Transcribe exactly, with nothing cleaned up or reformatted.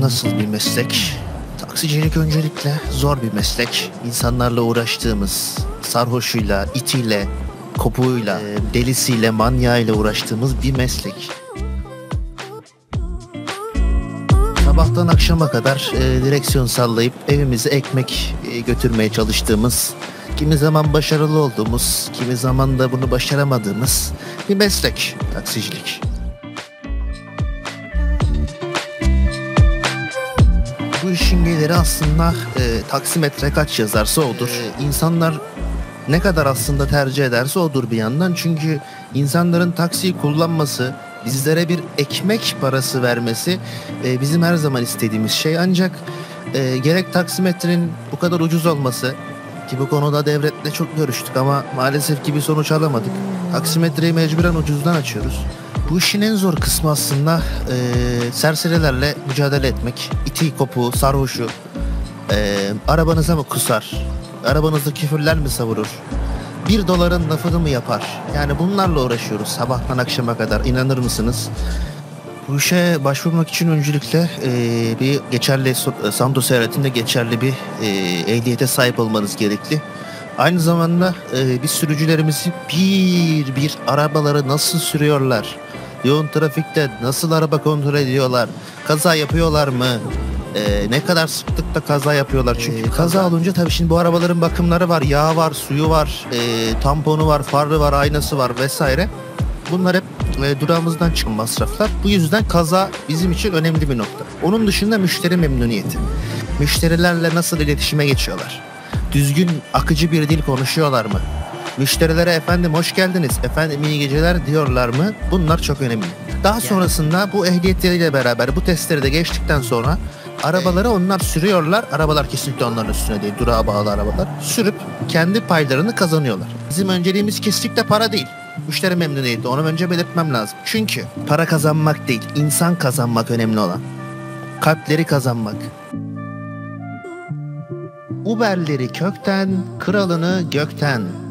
nasıl bir meslek? Taksicilik öncelikle zor bir meslek. İnsanlarla uğraştığımız, sarhoşuyla, itiyle, kopuğuyla, e, delisiyle, manyağıyla uğraştığımız bir meslek. Sabahtan akşama kadar e, direksiyon sallayıp evimize ekmek e, götürmeye çalıştığımız, kimi zaman başarılı olduğumuz, kimi zaman da bunu başaramadığımız bir meslek taksicilik. Bu işin geliri aslında e, taksimetre kaç yazarsa odur. E, insanlar ne kadar aslında tercih ederse odur bir yandan. Çünkü insanların taksiyi kullanması, bizlere bir ekmek parası vermesi e, bizim her zaman istediğimiz şey. Ancak e, gerek taksimetrenin bu kadar ucuz olması, ki bu konuda devletle çok görüştük ama maalesef ki bir sonuç alamadık. Taksimetreyi mecburen ucuzdan açıyoruz. Bu işin en zor kısmı aslında e, serserilerle mücadele etmek. İti, kopuğu, sarhoşu, e, arabanıza mı kusar, arabanızda küfürler mi savurur, bir doların lafını mı yapar? Yani bunlarla uğraşıyoruz sabahtan akşama kadar, inanır mısınız? Bu işe başvurmak için öncelikle e, bir geçerli, Santos eyaletinde geçerli bir e, ehliyete sahip olmanız gerekli. Aynı zamanda e, biz sürücülerimizi bir bir arabaları nasıl sürüyorlar, yoğun trafikte nasıl araba kontrol ediyorlar, kaza yapıyorlar mı, e, ne kadar sıklıkla kaza yapıyorlar. Çünkü e, kaza olunca tabii şimdi bu arabaların bakımları var, yağı var, suyu var, e, tamponu var, farı var, aynası var vesaire. Bunlar hep e, durağımızdan çıkan masraflar. Bu yüzden kaza bizim için önemli bir nokta. Onun dışında müşteri memnuniyeti. Müşterilerle nasıl iletişime geçiyorlar? Düzgün, akıcı bir dil konuşuyorlar mı? Müşterilere efendim hoş geldiniz, efendim iyi geceler diyorlar mı? Bunlar çok önemli. Daha sonrasında bu ehliyetleriyle beraber bu testleri de geçtikten sonra arabaları onlar sürüyorlar. Arabalar kesinlikle onların üstüne değil, durağa bağlı arabalar. Sürüp kendi paylarını kazanıyorlar. Bizim önceliğimiz kesinlikle para değil. Müşteri memnuniyeti, onu önce belirtmem lazım. Çünkü para kazanmak değil, insan kazanmak önemli olan. Kalpleri kazanmak. Uber'leri kökten, kralını gökten.